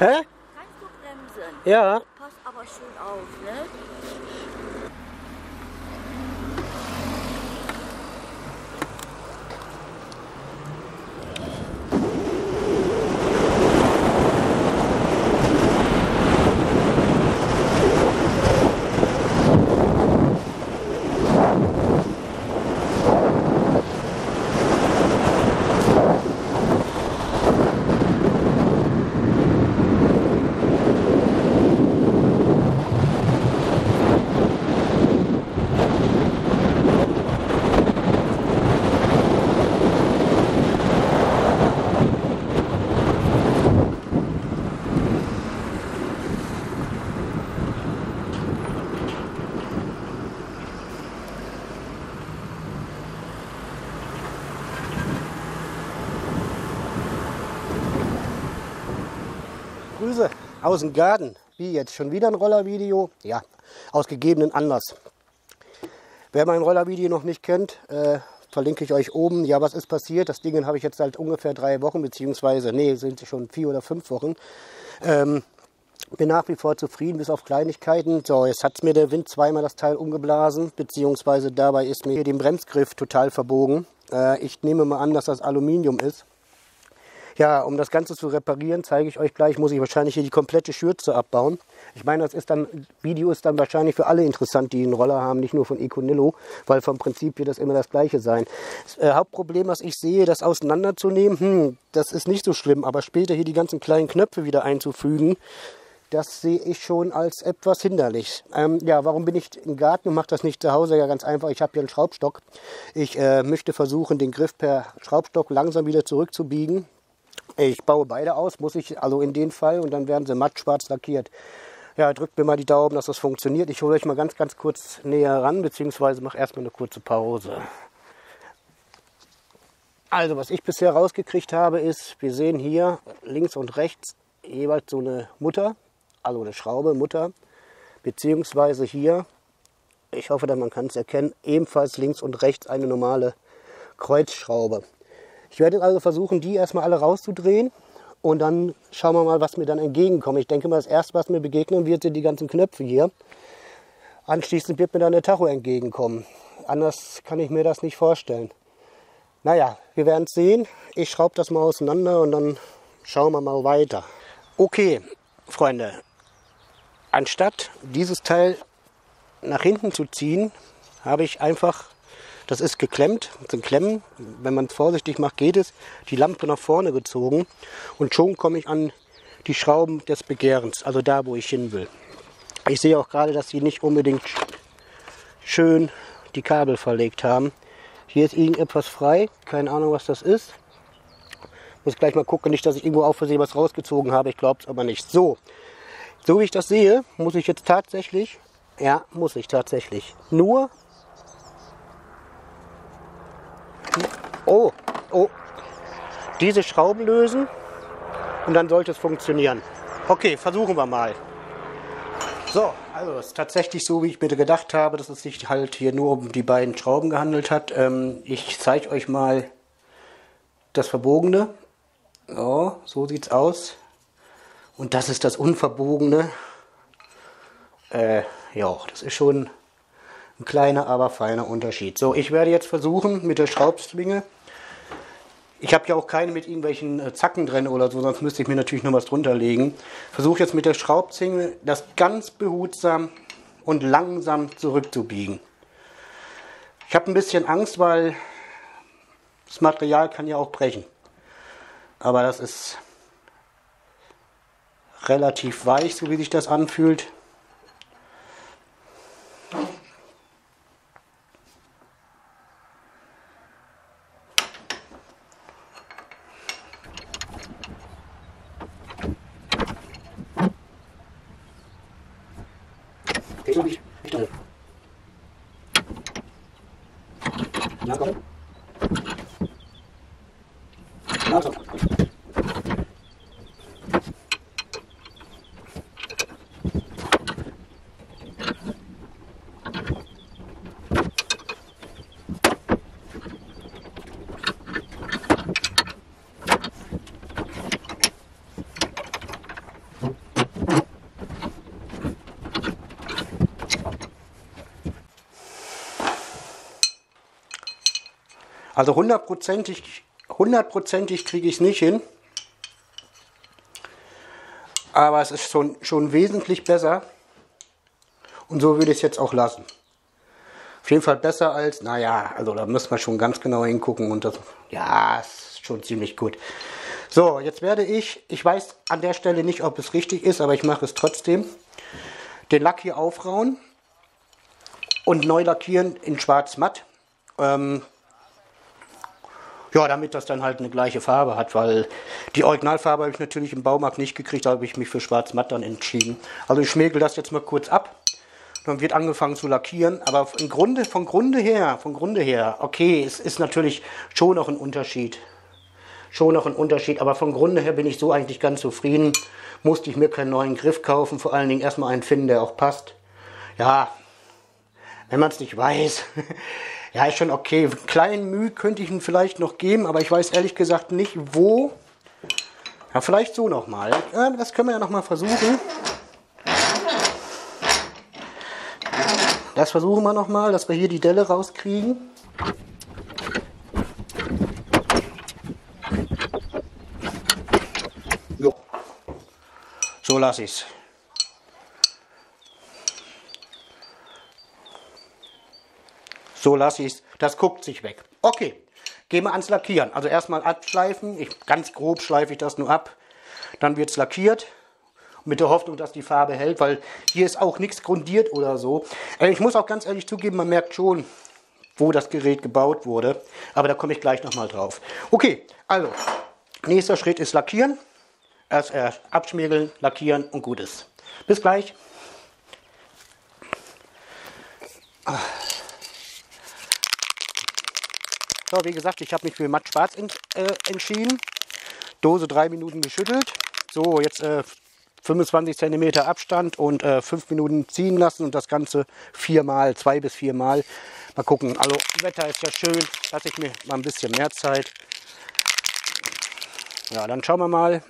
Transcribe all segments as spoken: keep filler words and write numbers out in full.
Hä? Kannst du bremsen? Ja. Pass aber schön auf, ne? Grüße aus dem Garten. Wie jetzt? Schon wieder ein Rollervideo? Ja, aus gegebenen Anlass. Wer mein Rollervideo noch nicht kennt, äh, verlinke ich euch oben. Ja, was ist passiert? Das Ding habe ich jetzt seit ungefähr drei Wochen, beziehungsweise, nee, sind schon vier oder fünf Wochen. Ähm, bin nach wie vor zufrieden, bis auf Kleinigkeiten. So, jetzt hat mir der Wind zweimal das Teil umgeblasen, beziehungsweise dabei ist mir den Bremsgriff total verbogen. Äh, ich nehme mal an, dass das Aluminium ist. Ja, um das Ganze zu reparieren, zeige ich euch gleich, muss ich wahrscheinlich hier die komplette Schürze abbauen. Ich meine, das ist dann, Video ist dann wahrscheinlich für alle interessant, die einen Roller haben, nicht nur von Econillo, weil vom Prinzip wird das immer das Gleiche sein. Das äh, Hauptproblem, was ich sehe, das auseinanderzunehmen, hm, das ist nicht so schlimm, aber später hier die ganzen kleinen Knöpfe wieder einzufügen, das sehe ich schon als etwas hinderlich. Ähm, ja, warum bin ich im Garten und mache das nicht zu Hause? Ja, ganz einfach, ich habe hier einen Schraubstock. Ich äh, möchte versuchen, den Griff per Schraubstock langsam wieder zurückzubiegen. Ich baue beide aus, muss ich, also in dem Fall, und dann werden sie matt schwarz lackiert. Ja, drückt mir mal die Daumen, dass das funktioniert. Ich hole euch mal ganz, ganz kurz näher ran, beziehungsweise mache erstmal eine kurze Pause. Also, was ich bisher rausgekriegt habe, ist, wir sehen hier links und rechts jeweils so eine Mutter, also eine Schraube, Mutter, beziehungsweise hier, ich hoffe, dass man kann es erkennen, ebenfalls links und rechts eine normale Kreuzschraube. Ich werde also versuchen, die erstmal alle rauszudrehen und dann schauen wir mal, was mir dann entgegenkommt. Ich denke mal, das erste, was mir begegnen wird, sind die ganzen Knöpfe hier. Anschließend wird mir dann der Tacho entgegenkommen. Anders kann ich mir das nicht vorstellen. Naja, wir werden es sehen. Ich schraube das mal auseinander und dann schauen wir mal weiter. Okay, Freunde, anstatt dieses Teil nach hinten zu ziehen, habe ich einfach... Das ist geklemmt, das sind Klemmen. Wenn man es vorsichtig macht, geht es. Die Lampe nach vorne gezogen und schon komme ich an die Schrauben des Begehrens, also da, wo ich hin will. Ich sehe auch gerade, dass sie nicht unbedingt schön die Kabel verlegt haben. Hier ist irgendetwas frei, keine Ahnung, was das ist. Muss gleich mal gucken, nicht, dass ich irgendwo auf Versehen was rausgezogen habe. Ich glaube es aber nicht. So, so wie ich das sehe, muss ich jetzt tatsächlich, ja, muss ich tatsächlich nur Oh, oh, diese Schrauben lösen und dann sollte es funktionieren. Okay, versuchen wir mal. So, also es ist tatsächlich so, wie ich mir gedacht habe, dass es sich halt hier nur um die beiden Schrauben gehandelt hat. Ähm, ich zeige euch mal das Verbogene. Oh, so sieht es aus. Und das ist das Unverbogene. Äh, ja, das ist schon... Ein kleiner, aber feiner Unterschied. So, ich werde jetzt versuchen mit der Schraubzwinge. Ich habe ja auch keine mit irgendwelchen Zacken drin oder so, sonst müsste ich mir natürlich noch was drunter legen. Versuche jetzt mit der Schraubzwinge das ganz behutsam und langsam zurückzubiegen. Ich habe ein bisschen Angst, weil das Material kann ja auch brechen. Aber das ist relativ weich, so wie sich das anfühlt. Langsam. Langsam. Also hundertprozentig, hundertprozentig kriege ich es nicht hin. Aber es ist schon, schon wesentlich besser. Und so würde ich es jetzt auch lassen. Auf jeden Fall besser als, naja, also da müssen wir schon ganz genau hingucken. Und das, ja, ist schon ziemlich gut. So, jetzt werde ich, ich weiß an der Stelle nicht, ob es richtig ist, aber ich mache es trotzdem, den Lack hier aufrauen und neu lackieren in schwarz-matt. Ähm, ja, damit das dann halt eine gleiche Farbe hat, weil die Originalfarbe habe ich natürlich im Baumarkt nicht gekriegt, da habe ich mich für schwarz-matt dann entschieden. Also ich schmägel das jetzt mal kurz ab. Dann wird angefangen zu lackieren, aber im Grunde, vom Grunde her, vom Grunde her, okay, es ist natürlich schon noch ein Unterschied. Schon noch ein Unterschied, aber vom Grunde her bin ich so eigentlich ganz zufrieden. Musste ich mir keinen neuen Griff kaufen, vor allen Dingen erstmal einen finden, der auch passt. Ja, wenn man es nicht weiß, ja, ist schon okay. Kleinen Mühe könnte ich ihn vielleicht noch geben, aber ich weiß ehrlich gesagt nicht, wo. Ja, vielleicht so nochmal. Ja, das können wir ja nochmal versuchen. Das versuchen wir nochmal, dass wir hier die Delle rauskriegen. Jo. So lasse ich es. So lasse ich es. Das guckt sich weg. Okay, gehen wir ans Lackieren. Also erstmal abschleifen. Ich, ganz grob schleife ich das nur ab. Dann wird es lackiert. Mit der Hoffnung, dass die Farbe hält, weil hier ist auch nichts grundiert oder so. Ich muss auch ganz ehrlich zugeben, man merkt schon, wo das Gerät gebaut wurde. Aber da komme ich gleich nochmal drauf. Okay, also, nächster Schritt ist lackieren. Erst äh, abschmirgeln, lackieren und gut ist. Bis gleich. So, wie gesagt, ich habe mich für matt schwarz ent, äh, entschieden. Dose drei Minuten geschüttelt. So, jetzt äh, fünfundzwanzig Zentimeter Abstand und äh, fünf Minuten ziehen lassen und das Ganze viermal, zwei bis viermal. Mal gucken. Also, Wetter ist ja schön. Lasse ich mir mal ein bisschen mehr Zeit. Ja, dann schauen wir mal.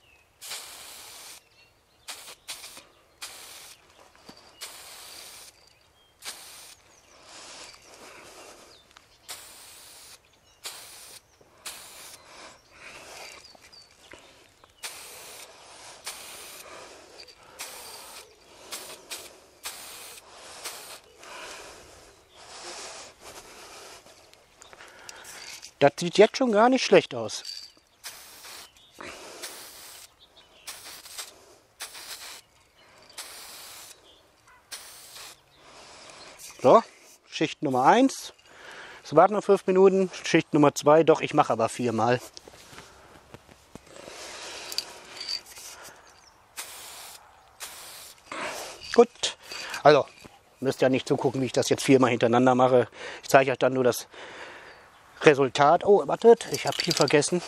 Das sieht jetzt schon gar nicht schlecht aus. So, Schicht Nummer eins. Es warten noch fünf Minuten. Schicht Nummer zwei. Doch, ich mache aber viermal. Gut. Also, müsst ja nicht zugucken, wie ich das jetzt viermal hintereinander mache. Ich zeige euch dann nur das Resultat. Oh, wartet, ich habe hier vergessen.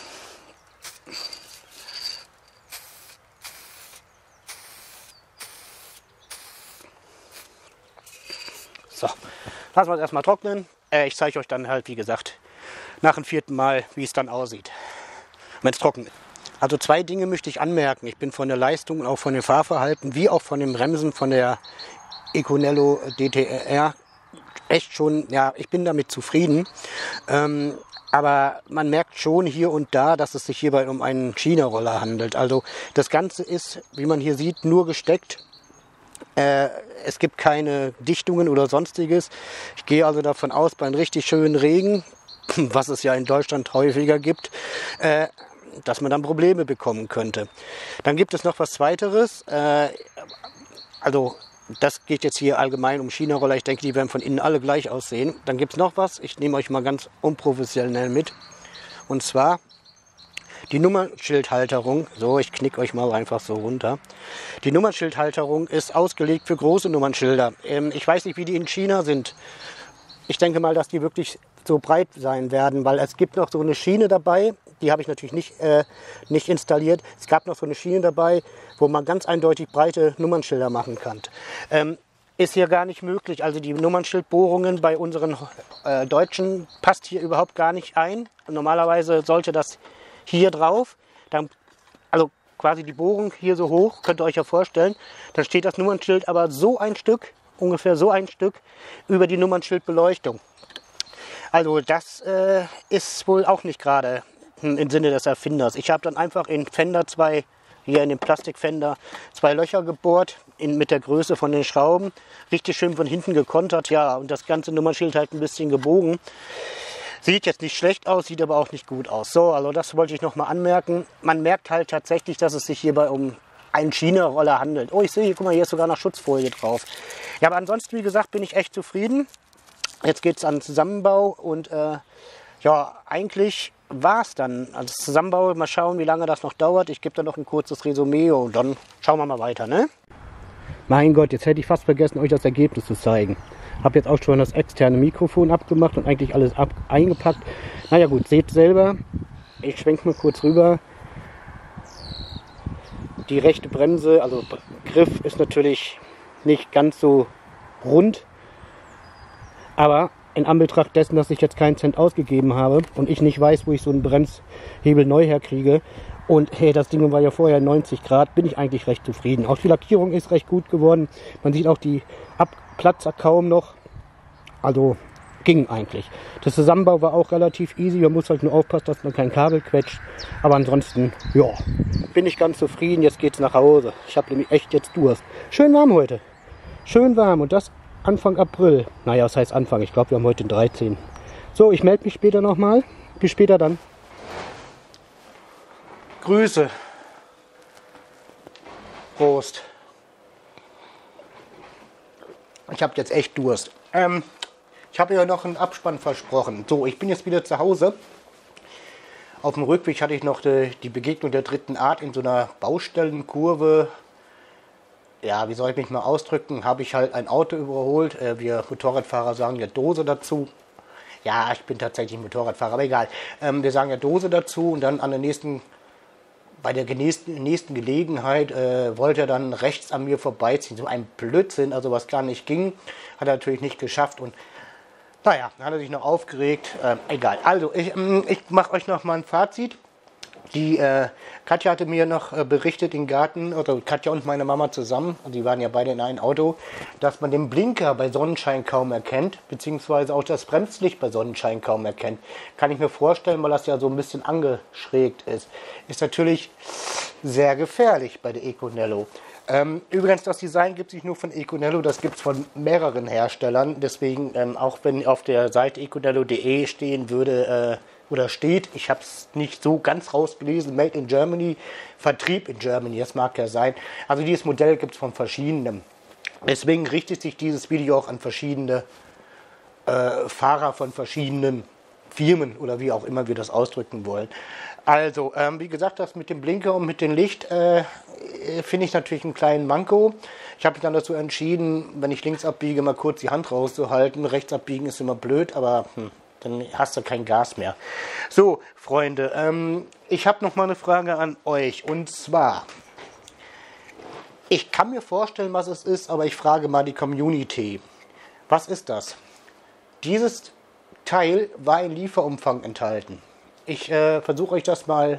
So, lassen wir es erstmal trocknen. Äh, ich zeige euch dann halt, wie gesagt, nach dem vierten Mal, wie es dann aussieht, wenn es trocken ist. Also zwei Dinge möchte ich anmerken. Ich bin von der Leistung und auch von dem Fahrverhalten, wie auch von den Bremsen von der Econello D T R echt schon, ja, ich bin damit zufrieden. Ähm, aber man merkt schon hier und da, dass es sich hierbei um einen China-Roller handelt. Also das Ganze ist, wie man hier sieht, nur gesteckt. Äh, es gibt keine Dichtungen oder sonstiges. Ich gehe also davon aus, bei einem richtig schönen Regen, was es ja in Deutschland häufiger gibt, äh, dass man dann Probleme bekommen könnte. Dann gibt es noch was Zweiteres. Äh, also das geht jetzt hier allgemein um China-Roller. Ich denke, die werden von innen alle gleich aussehen. Dann gibt es noch was. Ich nehme euch mal ganz unprofessionell mit. Und zwar die Nummernschildhalterung. So, ich knicke euch mal einfach so runter. Die Nummernschildhalterung ist ausgelegt für große Nummernschilder. Ähm, ich weiß nicht, wie die in China sind. Ich denke mal, dass die wirklich so breit sein werden, weil es gibt noch so eine Schiene dabei. Die habe ich natürlich nicht, äh, nicht installiert. Es gab noch so eine Schiene dabei, wo man ganz eindeutig breite Nummernschilder machen kann. Ähm, ist hier gar nicht möglich. Also die Nummernschildbohrungen bei unseren äh, Deutschen passt hier überhaupt gar nicht ein. Normalerweise sollte das hier drauf, dann, also quasi die Bohrung hier so hoch, könnt ihr euch ja vorstellen. Dann steht das Nummernschild aber so ein Stück, ungefähr so ein Stück, über die Nummernschildbeleuchtung. Also das äh, ist wohl auch nicht gerade im Sinne des Erfinders. Ich habe dann einfach in Fender zwei, hier in den Plastikfender, zwei Löcher gebohrt in, mit der Größe von den Schrauben. Richtig schön von hinten gekontert, ja, und das ganze Nummernschild halt ein bisschen gebogen. Sieht jetzt nicht schlecht aus, sieht aber auch nicht gut aus. So, also das wollte ich nochmal anmerken. Man merkt halt tatsächlich, dass es sich hierbei um einen China-Roller handelt. Oh, ich sehe hier, guck mal, hier ist sogar noch Schutzfolie drauf. Ja, aber ansonsten, wie gesagt, bin ich echt zufrieden. Jetzt geht es an den Zusammenbau und äh, ja, eigentlich war es dann. Also Zusammenbau, mal schauen, wie lange das noch dauert. Ich gebe da noch ein kurzes Resümee und dann schauen wir mal weiter, ne? Mein Gott, jetzt hätte ich fast vergessen, euch das Ergebnis zu zeigen. Habe jetzt auch schon das externe Mikrofon abgemacht und eigentlich alles ab eingepackt. Naja gut, seht selber. Ich schwenke mal kurz rüber. Die rechte Bremse, also Griff, ist natürlich nicht ganz so rund. Aber in Anbetracht dessen, dass ich jetzt keinen Cent ausgegeben habe und ich nicht weiß, wo ich so einen Bremshebel neu herkriege, und hey, das Ding war ja vorher neunzig Grad, bin ich eigentlich recht zufrieden. Auch die Lackierung ist recht gut geworden. Man sieht auch die Abplatzer kaum noch. Also ging eigentlich. Der Zusammenbau war auch relativ easy. Man muss halt nur aufpassen, dass man kein Kabel quetscht. Aber ansonsten, ja, bin ich ganz zufrieden. Jetzt geht's nach Hause. Ich habe nämlich echt jetzt Durst. Schön warm heute. Schön warm und das Anfang April. Naja, was heißt Anfang? Ich glaube, wir haben heute den dreizehnten So, ich melde mich später nochmal. Bis später dann. Grüße. Prost. Ich habe jetzt echt Durst. Ähm, ich habe ja noch einen Abspann versprochen. So, ich bin jetzt wieder zu Hause. Auf dem Rückweg hatte ich noch die, die Begegnung der dritten Art in so einer Baustellenkurve. Ja, wie soll ich mich mal ausdrücken? Habe ich halt ein Auto überholt. Äh, wir Motorradfahrer sagen ja Dose dazu. Ja, ich bin tatsächlich Motorradfahrer, aber egal. Ähm, wir sagen ja Dose dazu und dann an der nächsten... Bei der nächsten, nächsten Gelegenheit äh, wollte er dann rechts an mir vorbeiziehen. So ein Blödsinn, also was gar nicht ging. Hat er natürlich nicht geschafft. Und naja, dann hat er sich noch aufgeregt. Äh, egal. Also, ich, ähm, ich mache euch noch mal ein Fazit. Die äh, Katja hatte mir noch äh, berichtet im Garten, also Katja und meine Mama zusammen, und die waren ja beide in einem Auto, dass man den Blinker bei Sonnenschein kaum erkennt, beziehungsweise auch das Bremslicht bei Sonnenschein kaum erkennt. Kann ich mir vorstellen, weil das ja so ein bisschen angeschrägt ist. Ist natürlich sehr gefährlich bei der Econello. Ähm, übrigens, das Design gibt es nicht nur von Econello, das gibt es von mehreren Herstellern. Deswegen, ähm, auch wenn auf der Seite econello punkt de stehen würde, äh, oder steht, ich habe es nicht so ganz rausgelesen, Made in Germany, Vertrieb in Germany, das mag ja sein. Also dieses Modell gibt es von verschiedenen. Deswegen richtet sich dieses Video auch an verschiedene äh, Fahrer von verschiedenen Firmen oder wie auch immer wir das ausdrücken wollen. Also, ähm, wie gesagt, das mit dem Blinker und mit dem Licht äh, finde ich natürlich einen kleinen Manko. Ich habe mich dann dazu entschieden, wenn ich links abbiege, mal kurz die Hand rauszuhalten. Rechts abbiegen ist immer blöd, aber hm, dann hast du kein Gas mehr. So, Freunde, ähm, ich habe noch mal eine Frage an euch. Und zwar, ich kann mir vorstellen, was es ist, aber ich frage mal die Community. Was ist das? Dieses Teil war in Lieferumfang enthalten. Ich äh, versuche euch das mal,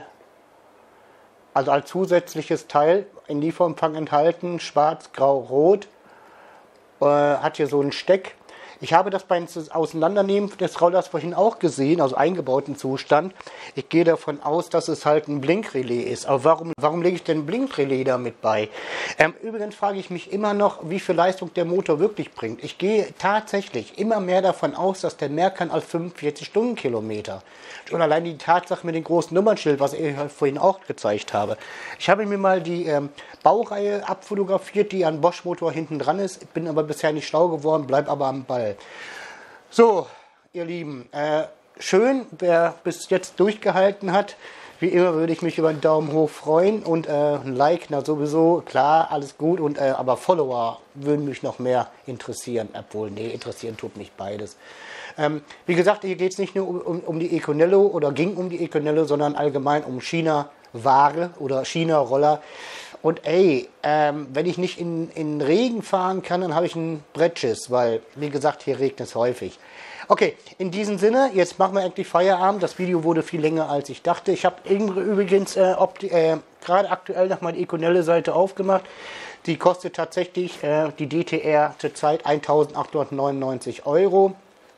also als zusätzliches Teil in Lieferumfang enthalten, schwarz, grau, rot, äh, hat hier so einen Steck. Ich habe das beim Auseinandernehmen des Rollers vorhin auch gesehen, also eingebauten Zustand. Ich gehe davon aus, dass es halt ein Blinkrelais ist. Aber warum, warum lege ich denn ein Blinkrelais damit bei? Ähm, übrigens frage ich mich immer noch, wie viel Leistung der Motor wirklich bringt. Ich gehe tatsächlich immer mehr davon aus, dass der mehr kann als fünfundvierzig Stundenkilometer. Schon allein die Tatsache mit dem großen Nummernschild, was ich vorhin auch gezeigt habe. Ich habe mir mal die ähm, Baureihe abfotografiert, die an Bosch-Motor hinten dran ist. Bin aber bisher nicht schlau geworden, bleib aber am Ball. So, ihr Lieben, äh, schön, wer bis jetzt durchgehalten hat. Wie immer würde ich mich über einen Daumen hoch freuen und äh, ein Like, na sowieso, klar, alles gut, und äh, aber Follower würden mich noch mehr interessieren. Obwohl, nee, interessieren tut mich beides. Ähm, wie gesagt, hier geht es nicht nur um, um, um die Econello oder ging um die Econello, sondern allgemein um China-Ware oder China-Roller. Und ey, ähm, wenn ich nicht in, in Regen fahren kann, dann habe ich einen Brettschiss, weil, wie gesagt, hier regnet es häufig. Okay, in diesem Sinne, jetzt machen wir endlich Feierabend. Das Video wurde viel länger, als ich dachte. Ich habe übrigens äh, äh, gerade aktuell noch mal die Econello-Seite aufgemacht. Die kostet tatsächlich, äh, die D T R zurzeit eintausendachthundertneunundneunzig Euro.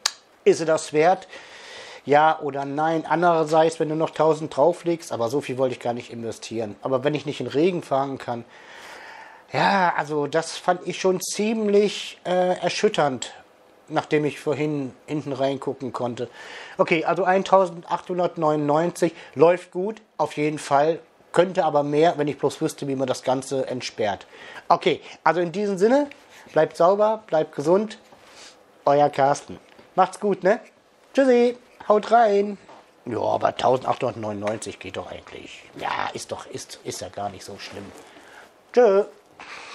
Ist sie das wert? Ja oder nein? Andererseits, wenn du noch tausend drauflegst, aber so viel wollte ich gar nicht investieren. Aber wenn ich nicht in Regen fahren kann, ja, also das fand ich schon ziemlich äh, erschütternd, nachdem ich vorhin hinten reingucken konnte. Okay, also eintausendachthundertneunundneunzig läuft gut, auf jeden Fall. Könnte aber mehr, wenn ich bloß wüsste, wie man das Ganze entsperrt. Okay, also in diesem Sinne, bleibt sauber, bleibt gesund. Euer Carsten. Macht's gut, ne? Tschüssi, haut rein. Ja, aber eintausendachthundertneunundneunzig geht doch eigentlich. Ja, ist doch, ist, ist ja gar nicht so schlimm. Tschö.